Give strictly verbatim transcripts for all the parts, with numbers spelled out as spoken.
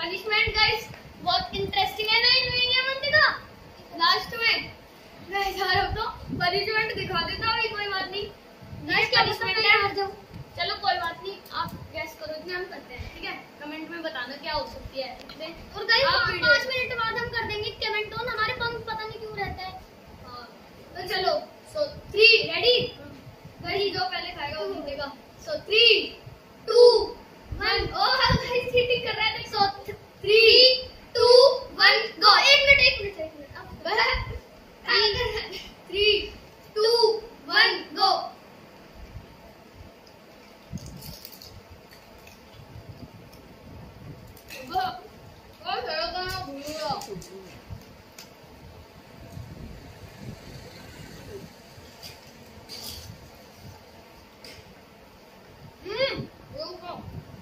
Punishment guys बहुत interesting है ना इन मंथ का। लास्ट में गाइस यार अब तो पनिशमेंट दिखा देता हूं, कोई बात नहीं। गाइस क्या पनिशमेंट है? हार जाओ। चलो कोई बात नहीं, आप गैस करो, इतने हम करते हैं, ठीक है? कमेंट में बताना क्या हो सकती है। और गाइस पाँच मिनट बाद हम कर देंगे कमेंट ऑन, हमारे पंख पता नहीं क्यों रहता है। हां तो चलो, सो थ्री रेडी। गाइस जो पहले खाएगा वो जीतेगा। So three two one. Oh guys cheating कर रहा है। So three two one go. एक मिनट एक मिनट एक मिनट अब थ्री टू वन गो। वो वो चलो तो मैं भूल गया। हम्म वो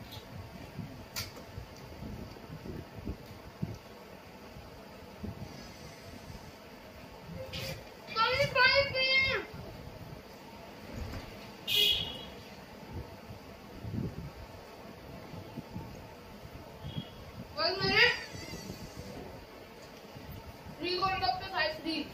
मैंने थ्री गोलगप्पे खाए, थ्री।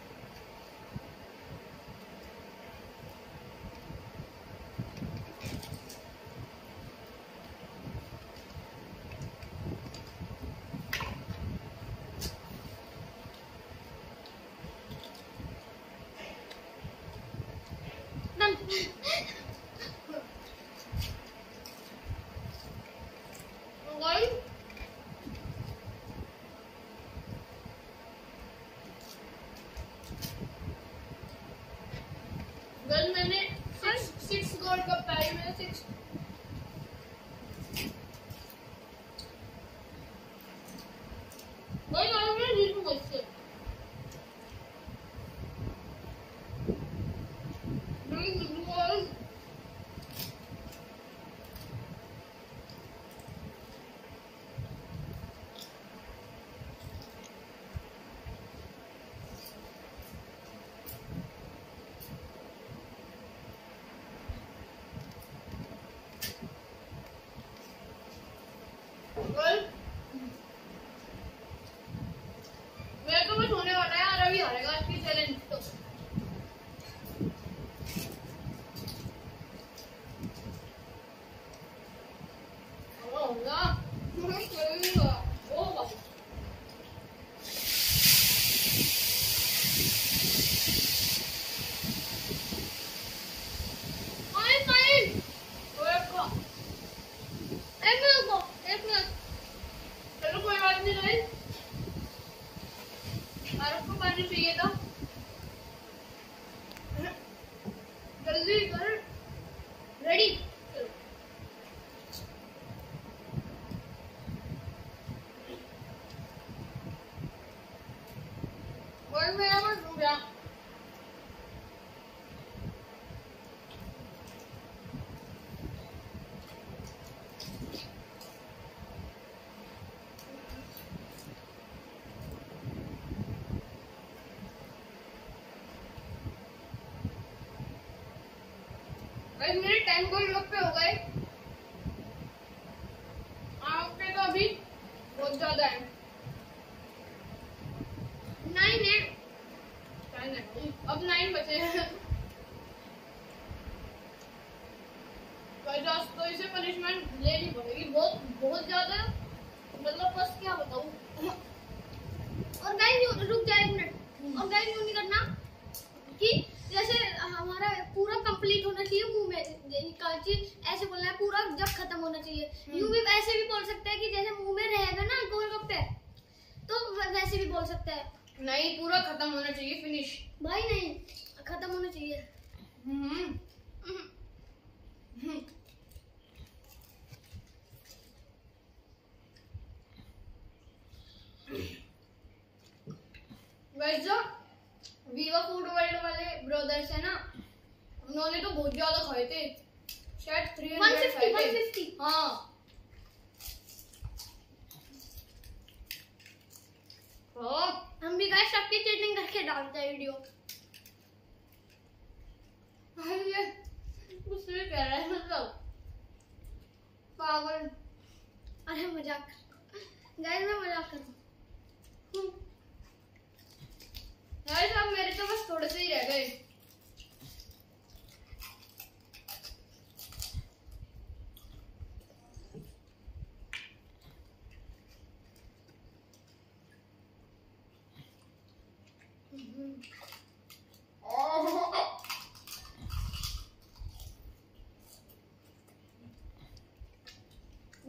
गल मैंने सिक्स सिक्स गोलगप्पे खाए, मैंने सिक्स। वही वाला मैं जीतू मुझसे। नहीं जीतूंगा। मेरा तो बस होने वाला है, और अभी हारेगा आज की चैलेंज तो। होगा ओ भाई फाइन फाइन एक मिनट को एक मिनट। चलो कोई बात नहीं गाइस, आरफ को पानी चाहिए था। जल्दी कर, रेडी। और मेरा मन डूब गया। गाइस मेरे टेन गोलगप्पे हो गए, आपके तो अभी बहुत ज्यादा है। नाइन है, नाइन है, अब नाइन बचे हैं। गाइस तो इसे पनिशमेंट लेनी पड़ेगी, बहुत बहुत ज्यादा, मतलब बस क्या बताऊं। और गाइस रुक जाए एक मिनट। और गाइस यूं नहीं करना कि जैसे हमारा पूरा कंप्लीट होना चाहिए मुंह में, कांची ऐसे बोलना है पूरा जब खत्म होना चाहिए। यूं भी ऐसे भी बोल सकते हैं कि जैसे मुंह में रहेगा ना गोलगप्पे, तो वैसे भी बोल सकते हैं। नहीं पूरा खत्म होना चाहिए, फिनिश भाई। नहीं खत्म होना चाहिए। हम्म गाइस जो वीवा फूड वर्ल्ड वाले ब्रदर्स है ना, उन्होंने तो बहुत ज्यादा खाए थे, शायद थ्री हंड्रेड खाए थे। वन फिफ्टी हाँ हाँ। हम भी गाइस सबकी चीटिंग करके डालते हैं वीडियो। ये कुछ भी कह रहा है मतलब पागल। अरे मजाक।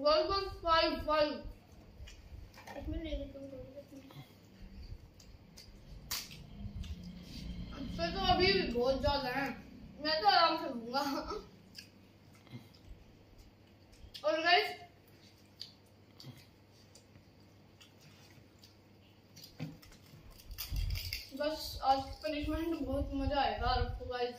बस बस फाइव फाइव इसमें ले लेती हूँ थोड़ी सी। फिर तो अभी भी बहुत ज्यादा है, मैं तो आराम से लूंगा। और गाइस बस आज पनिशमेंट बहुत मजा आएगा आपको गाइस।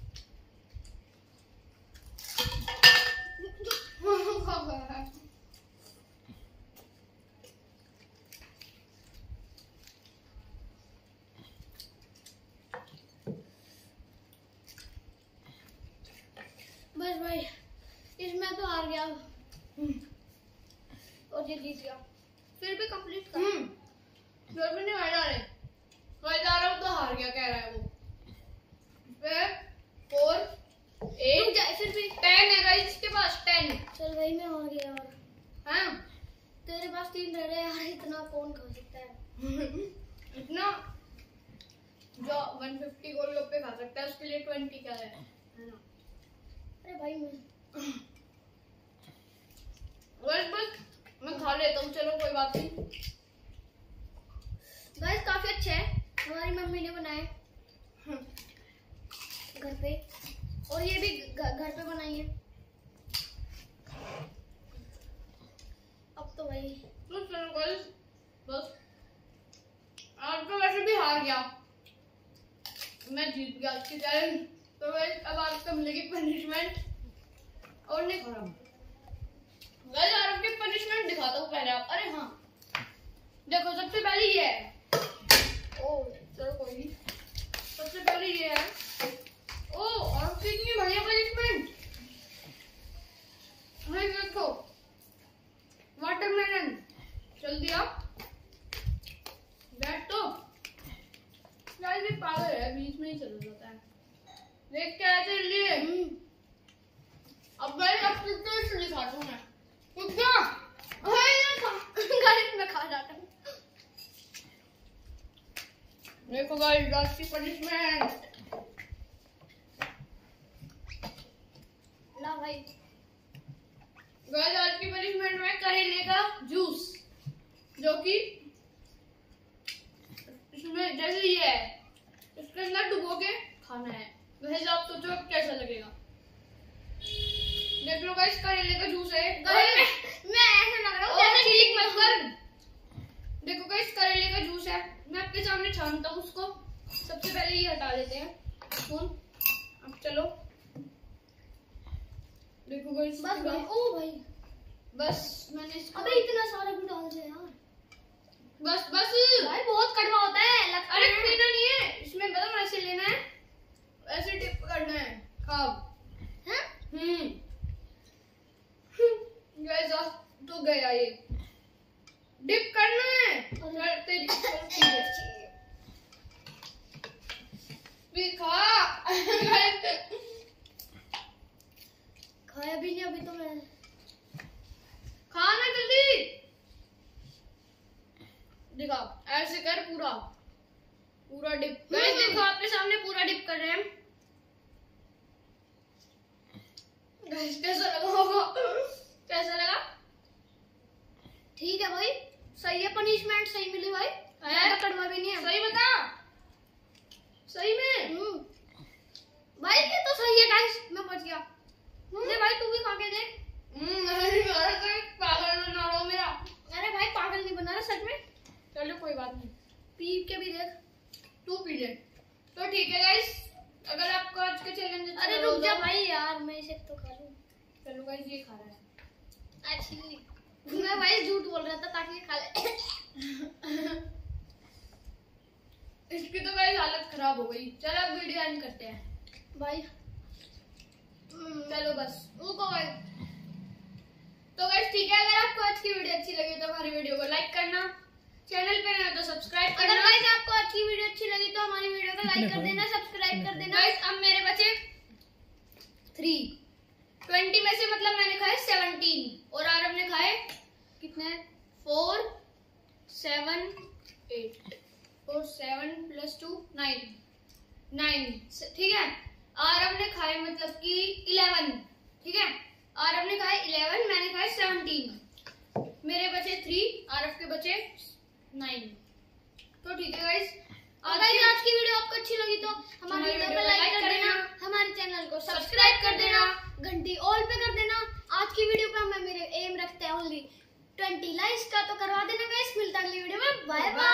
बस भाई इसमें तो हार गया और ये जीत गया, फिर भी कंप्लीट कर। हम्म फिर भी नहीं हार रहे, मैं जा रहा हूँ तो हार गया कह रहा है वो। फिर फोर एट जाए फिर भी टेन है गाइस इसके पास, टेन। चल भाई मैं हार गया यार। हाँ तेरे पास तीन रह रहे यार, इतना कौन खा सकता है? इतना जो वन फिफ्टी गोलगप्पे खा सकता है उसके लिए ट्वेंटी क्या है, है ना? अरे भाई मैं बस बस मैं खा लेता हूँ, चलो कोई बात नहीं। गाइस काफी अच्छे हैं, हमारी मम्मी ने बनाए घर पे, और ये भी घ- घर पे बनाई है। अब तो भाई तो चलो गाइस बस आज तो वैसे भी हार गया, मैं जीत गया इसके चैलेंज। तो गाइस अब आपको मिलेगी पनिशमेंट, और नहीं खा रहा गाइस। आज आपकी पनिशमेंट दिखाता हूँ पहले आप। अरे हाँ देखो, सबसे पहले ये है, ओ चलो कोई नहीं, सबसे पहले ये है। ओ और कितनी बढ़िया पनिशमेंट है, देखो वाटरमेलन चल दिया। बैठ तो यार भी पागल है, बीच में ही चल जाता है। देख के आए थे लिए। अब गाइस अब कितना इसलिए खाता हूँ मैं, कितना गाइस मैं खा जाता हूँ। देखो गाइस आज की पनिशमेंट। ला भाई गाइस आज की पनिशमेंट में करेले का जूस, जो कि इसमें जैसे ये है, इसके अंदर डुबो के खाना है। वैसे आप सोचो अब कैसा लगेगा। देख लो गाइस करेले का जूस है। गाइस मैं ऐसे लग रहा हूँ जैसे जैसे क्लिक मत कर। देखो गाइस करेले का जूस है, मैं आपके सामने छानता हूँ उसको। सबसे पहले ये हटा देते हैं स्पून। अब चलो देखो गाइस, बस भाई। ओ भाई बस मैंने इसको, अबे इतना सारा भी डाल दिया यार। बस बस भाई बहुत कड़वा होता है लगता अरे है। पीना नहीं है इसमें, बता ऐसे लेना है, ऐसे डिप करना है, खाओ। हैं? हम्म गाइस तो गया ये, डिप करना है। चल तेरी भी खा। खाया भी नहीं अभी तो मैं। खाना जल्दी दिखा, ऐसे कर पूरा पूरा डिप। गाइस देखो आपके सामने पूरा डिप कर रहे हैं। गाइस कैसा लगा होगा, कैसा लगा? ठीक है भाई, सही है, पनिशमेंट सही मिली भाई, ज्यादा कड़वा भी नहीं है। सही बता, सही में। हम्म भाई ये तो सही है गाइस, मैं बच गया। ले भाई तू भी खा के देख। पागल बना रहा हो मेरा। अरे भाई पागल नहीं बना रहा सच में। चलो कोई बात नहीं, पी के भी देख। तू पी ले तो ठीक है गाइस। अगर आपको आज के चैलेंज, अरे रुक जा भाई यार, मैं इसे तो खा लूं। चलो गाइस ये खा रहा है। अच्छी मैं भाई झूठ बोल रहा था ताकि ये खा ले। इसकी तो गाइस हालत खराब हो गई। चलो अब वीडियो एंड करते हैं भाई। चलो बस रुको गाइस। तो गाइस ठीक है, अगर आपको आज की वीडियो अच्छी लगी तो हमारी वीडियो को लाइक करना, चैनल पे नया तो सब्सक्राइब करना। अगर गाइस आपको आज की वीडियो अच्छी लगी तो हमारी वीडियो को लाइक कर देना, सब्सक्राइब कर देना। गाइस अब मेरे बचे थ्री, ट्वेंटी में से मतलब मैंने खाए सेवनटीन और आरव ने खाए कितने, four seven eight, four seven plus two nine, nine ठीक है। आरव ने खाए मतलब कि इलेवन, ठीक है। आरव ने खाए इलेवन, मैंने खाए सेवनटीन। मेरे बचे थ्री, आरव के बचे नाइन। तो ठीक है गाइस, गाइस आज की वीडियो आपको अच्छी लगी तो हमारी वीडियो को लाइक कर देना, हमारे चैनल को सब्सक्राइब कर देना, घंटी ऑल पे कर देना। आज की वीडियो पे हमें मेरे एम रखते हैं ओनली ट्वेंटी लाइक्स का, तो करवा देना गाइस। मिलता है अगली वीडियो में, बाय बाय।